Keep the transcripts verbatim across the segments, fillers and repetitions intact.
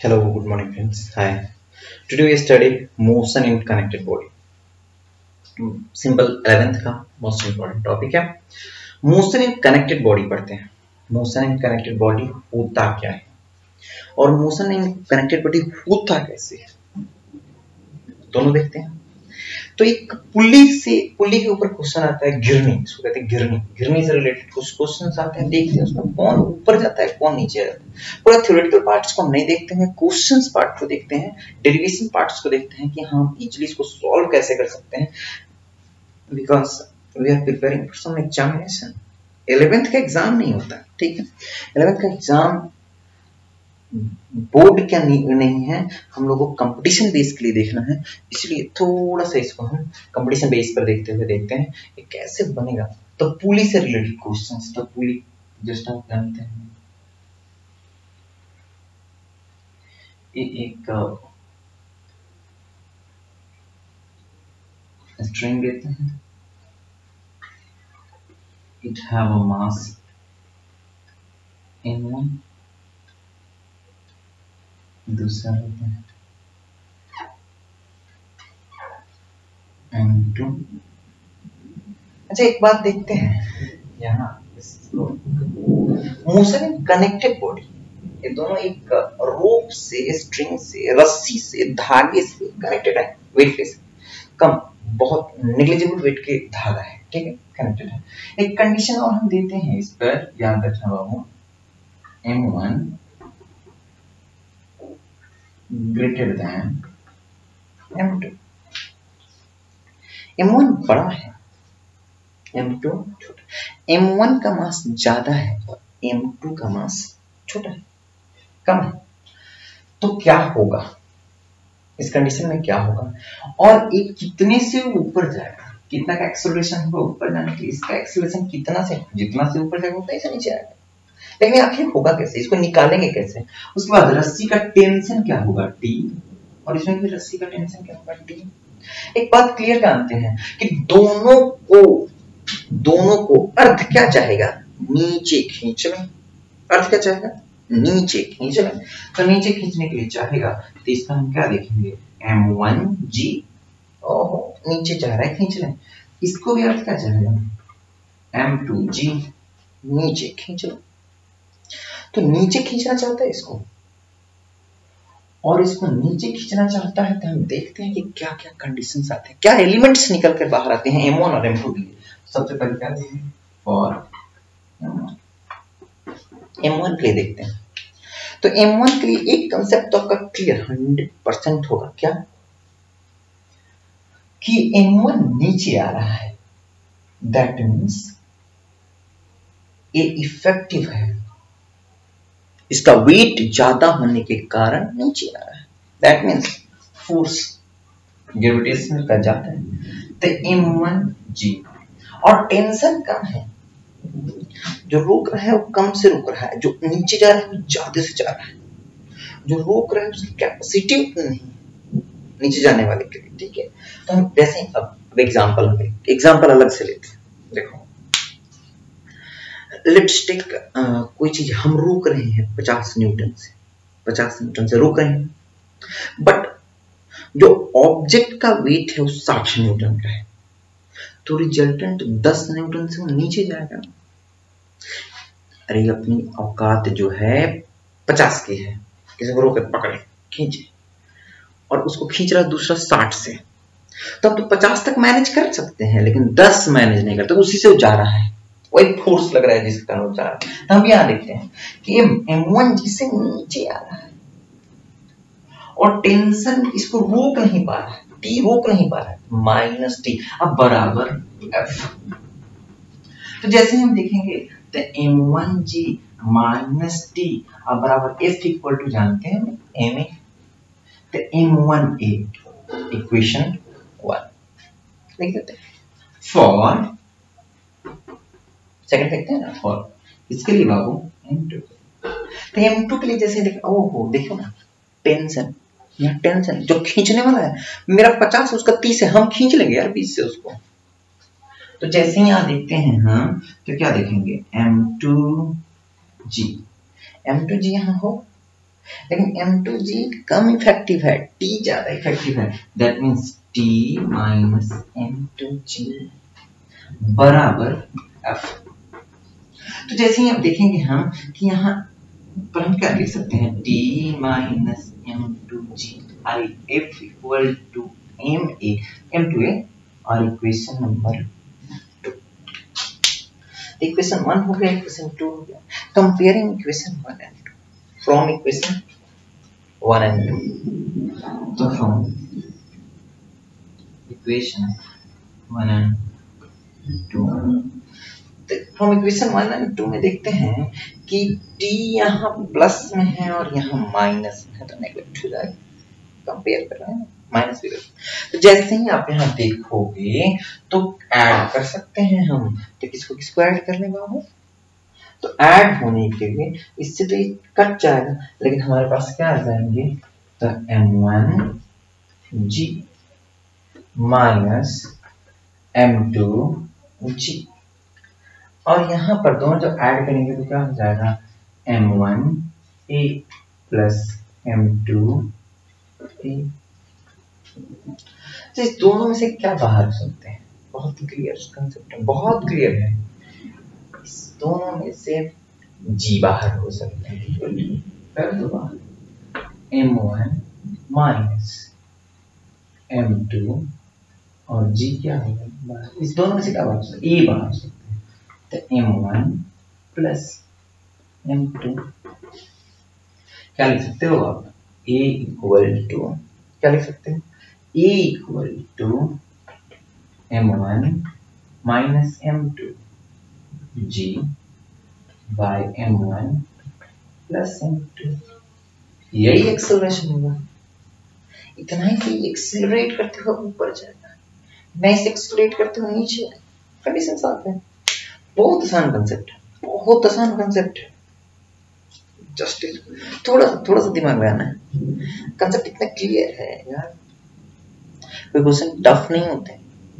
Hello, good morning, friends. Hi. Today we studied motion in connected body. Simple eleventh का most important topic है। Motion in connected body पढ़ते हैं। Motion in connected body होता क्या है और motion in connected body होता कैसे है, दोनों देखते हैं। तो एक पुल्ली से पुल्ली के ऊपर क्वेश्चन आता है गिरनी, इसको कहते हैं गिरनी। गिरनी से रिलेटेड कुछ क्वेश्चन आते हैं, देखते हैं उसमें कौन ऊपर जाता है कौन नीचे जाता है। पूरा थ्योरेटिकल पार्ट्स को हम नहीं देखते हैं, क्वेश्चंस पार्ट को देखते हैं, डेरिवेशन पार्ट्स को देखते हैं कि हम इजीली इसको सॉल्व कैसे कर सकते हैं, because we are preparing for some examination. Eleventh का एग्जाम नहीं होता, ठीक है। इलेवेंथ का एग्जाम बोर्ड क्या नहीं, नहीं है, हम लोगों को कंपटीशन बेस के लिए देखना है, इसलिए थोड़ा सा इसको हम कंपटीशन बेस पर देखते हुए देखते हैं ये कैसे बनेगा। तो पुली से रिलेटेड क्वेश्चंस, तो पुली जस्ट आप जानते हैं ये एक स्ट्रिंग लेते हैं, it have a mass M one, दूसरा लेते हैं एम टू। अच्छा एक बात देखते हैं यहाँ, मोशन इन कनेक्टेड बॉडी, ये दोनों एक रोप से, स्ट्रिंग से, रस्सी से, धागे से कनेक्टेड है, वेटलेस, कम बहुत नेग्लिजिबल वेट के धागा है, ठीक है, कनेक्टेड है। एक कंडीशन और हम देते हैं इस पर, याद रखना बाबू, M one greater than M two. M one बड़ा है, एम टू छोटा। एम वन का मास ज्यादा है और एम टू का मास छोटा है, कम है। तो क्या होगा इस कंडीशन में, क्या होगा, और एक कितने से ऊपर जाएगा, कितना का एक्सेलरेशन होगा ऊपर जाने के लिए, इसका एक्सेलरेशन कितना से, जितना से ऊपर जाएगा उतना ही से नीचे आएगा। लेकिन आखिर होगा कैसे, इसको निकालेंगे कैसे। उसके बाद रस्सी का टेंशन क्या होगा, टी, और इसमें भी रस्सी का टेंशन क्या होगा, टी। एक बात क्लियर जानते हैं कि दोनों को दोनों को अर्थ क्या चाहेगा, नीचे खींच लें। अर्थ क्या चाहेगा, नीचे खींच लें। तो नीचे खींचने के लिए चाहेगा तो इसका हम क्या देखेंगे, एम वन जी, ओहो नीचे चाह रहा है खींच लें। इसको भी अर्थ क्या चाहेगा, एम टू जी, नीचे खींच लें। तो नीचे खींचना चाहता है इसको, और इसको नीचे खींचना चाहता है, तो हम देखते हैं कि क्या क्या कंडीशंस आते हैं, क्या एलिमेंट्स निकल कर बाहर आते हैं एम वन और एम टू के लिए। सबसे पहले क्या देखें, और एम वन के लिए देखते हैं। तो एम वन के लिए एक कंसेप्ट तो आपका क्लियर हंड्रेड परसेंट होगा, क्या कि एम वन नीचे आ रहा है, दैट मीन्स ये इफेक्टिव है, इसका वेट ज्यादा होने के कारण नीचे आ रहा है, दैट मीन्स फोर्स ग्रेविटेशनल का ज्यादा है, तो एम वन जी। और टेंशन कम है, जो रोक रहा है वो कम से रोक रहा है, जो नीचे जा रहा है वो ज्यादा से जा रहा है, जो रोक रहा है उसकी कैपेसिटी उतनी नहीं नीचे जाने वाले के लिए, ठीक है। तो हम वैसे अब एग्जांपल एग्जांपल अलग से लेते हैं। देखो लेट्स टेक कोई चीज हम रोक रहे हैं पचास न्यूटन से, पचास न्यूटन से रोक रहे हैं, बट जो ऑब्जेक्ट का वेट है वो साठ न्यूटन का है, तो रिजल्टेंट दस न्यूटन से वो नीचे जाएगा। अरे अपनी औकात जो है पचास की है, किसी को रोक पकड़े खींचे, और उसको खींच रहा दूसरा साठ से, तब तो पचास तक मैनेज कर सकते हैं, लेकिन दस मैनेज नहीं करते, उसी से वो जा रहा है, वो एक फोर्स लग रहा है जिसके कारण वो जा रहा है। तो हम यहाँ देखते हैं कि एम वन जिससे नीचे आ रहा है और टेंशन इसको रोक नहीं पा रहा है, टी रोक नहीं पा रहा है, माइनस टी, अब बराबर एफ। तो जैसे हम देखेंगे तो M one g minus T अब बराबर एफ इक्वल टू जानते हैं एम ए, तो M one a equation one लिख देते हैं। फॉर सेकंड देखते हैं ना, फॉर इसके लिए बाबू एम टू, तो एम टू के लिए जैसे देखो, ओहो देखो ना टेंशन, यहाँ टेंशन जो खींचने वाला है मेरा पचास, उसका तीस है, हम खींच लेंगे यार बीस से उसको। तो जैसे ही यहाँ देखते हैं हम, तो क्या देखेंगे, M two g, M two g यहाँ हो, लेकिन एम टू जी कम इफेक्टिव है, टी ज्यादा इफेक्टिव है। That means T minus M two g बराबर एफ। तो जैसे ही अब देखेंगे हम कि यहाँ पर हम क्या लिख सकते हैं, T minus M two g I F equal to M a M two a और equation number two. Equation one हो गया, इक्वेशन टू हो गया। Comparing equation one and two from equation one and two. तो from equation one and two, from equation one and two में देखते हैं कि t यहाँ प्लस में है और यहाँ माइनस में है, तो नेगेटिव हो जाएगा। कंपेयर कर रहे हैं माइनस भी। तो जैसे ही आप यहाँ देखोगे तो ऐड कर सकते हैं हम, तो किसको किसको ऐड कर ले बाबू, तो ऐड होने के लिए इससे तो ये कट जाएगा, लेकिन हमारे पास क्या आ जाएंगे, तो M one g minus M two g, और यहाँ पर दोनों जब ऐड करेंगे तो क्या हो जाएगा, M one a plus M two a. तो इस दोनों में से क्या बाहर हो सकते हैं, बहुत ही क्लियर कंसेप्ट है, बहुत क्लियर है। इस दोनों में से जी बाहर हो सकते हैं, कर दो बाहर, M one minus M two और जी क्या होगा बाहर, इस दोनों में से क्या बाहर हो सकता है, ए बाहर हो सकता है। तो M one plus M two क्या लिख सकते हो आप, a इक्वल टू क्या लिख सकते हो, a equal to M one minus M two g by M one plus M two. यही एक्सेलरेशन होगा, इतना ही कि एक्सेलरेट करते हो ऊपर जाएगा, मैं इसे एक्सेलरेट करते हो नीचे, कंडीशन साफ है। बहुत आसान कंसेप्ट है, बहुत आसान कंसेप्ट है। जस्ट थोड़ा थोड़ा सा दिमाग लगाना है, कंसेप्ट इतना क्लियर है यार, कोई क्वेश्चन टफ नहीं होते,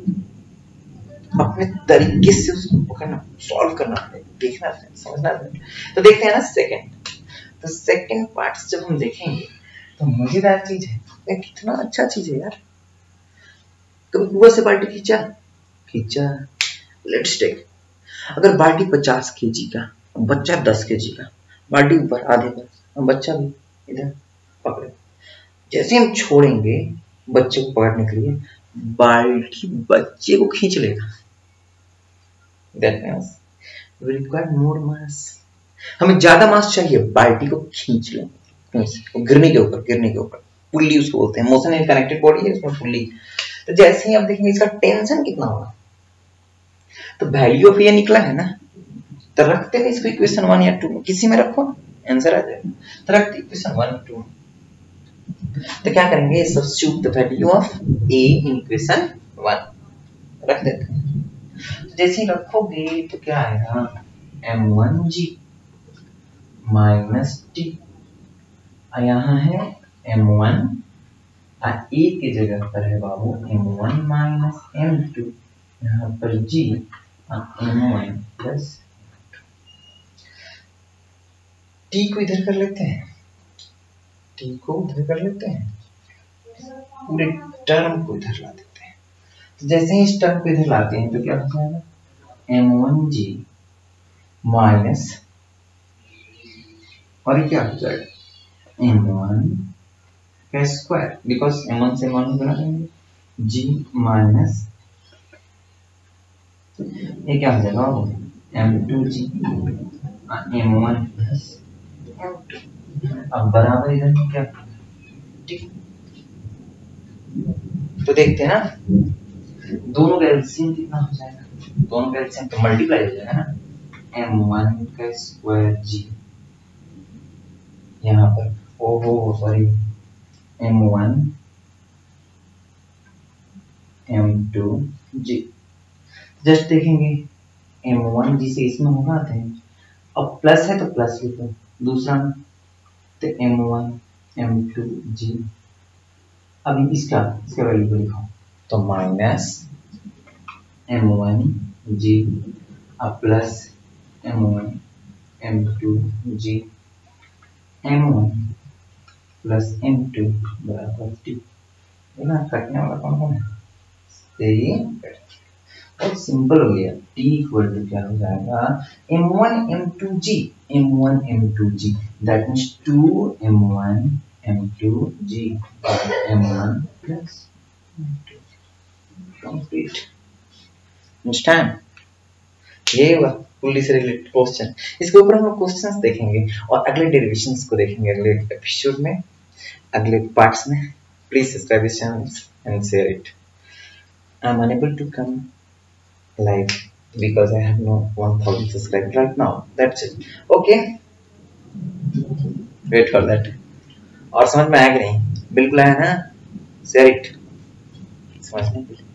अपने तरीके से उसको पकड़ना, सॉल्व करना है, देखना है, समझना है। तो देखते हैं ना सेकंड, तो सेकंड पार्ट जब हम देखेंगे तो मजेदार चीज है, कितना अच्छा चीज है यार। कभी कुआं से बाल्टी खींचा खींचा लेट्स टेक, अगर बाल्टी पचास केजी का, बच्चा दस केजी का, बाल्टी ऊपर आधे पर, और बच्चा भी इधर पकड़े, जैसे हम छोड़ेंगे बच्चे को पकड़ने के लिए, बाल्टी बच्चे को खींच लेगा। That means we require more mass, हमें ज्यादा मास चाहिए, बाल्टी को खींच लेंगे गिरने के ऊपर, गिरने के ऊपर, पुल्ली उसको बोलते हैं, मोशन कनेक्टेड बॉडी है उसमें पुल्ली। तो जैसे ही आप देखेंगे इसका टेंशन कितना होगा, तो वैल्यू ऑफ ये निकला है ना, तो रखते हैं इसको इक्वेशन वन या टू, किसी में रखो आंसर आ जाएगा। तो रखते इक्वेशन वन टू, तो क्या करेंगे, substitute the value of a in equation one, रख देते हैं। तो जैसे ही रखोगे तो क्या आएगा, M one g minus T, यहाँ है एम वन, ए की जगह पर है बाबू M one minus M two, यहाँ पर g M one plus T को इधर कर लेते हैं, टी को उधर कर लेते हैं, पूरे टर्म को इधर ला देते हैं। तो जैसे ही इस टर्म को इधर लाते हैं तो क्या हो जाएगा, एम वन जी माइनस, और ये क्या हो जाएगा, एम वन का स्क्वायर, बिकॉज एम वन से एम वन गुणा करेंगे, जी माइनस ये क्या हो जाएगा, M two g M one plus M two, अब बराबर इधर में क्या, ठीक। तो देखते हैं ना, दोनों का एलसीएम कितना हो जाएगा, दोनों का एलसीएम तो मल्टीप्लाई हो जाएगा ना, एम वन का स्क्वायर जी, यहाँ पर ओ हो sorry M one M two g, just देखेंगे एम वन जी से इसमें होगा थे, अब प्लस है तो प्लस लिखो, दूसरा तो M one M two g, अब इसका इसका वैल्यू को लिखो, तो माइनस एम वन जी अब plus M one M two g, M one plus M two बराबर टी। ना कटने वाला कौन कौन है? सही, बहुत सिंपल हो गया। टी इक्वल टू क्या हो जाएगा? M one M two g, M one M two g, that means two M one M two g M one plus complete. Understand? ये हुआ पुली से रिलेटेड क्वेश्चन। इसके ऊपर हम लोग क्वेश्चंस देखेंगे और अगले डेरिवेशंस को देखेंगे अगले एपिसोड में, अगले पार्ट्स में। Please subscribe this channel and share it. I am unable to come live because I have no one thousand subscribers right now. That's it. Okay. Wait for that. और समझ में आया कि नहीं? बिल्कुल आया ना? Share it. समझ में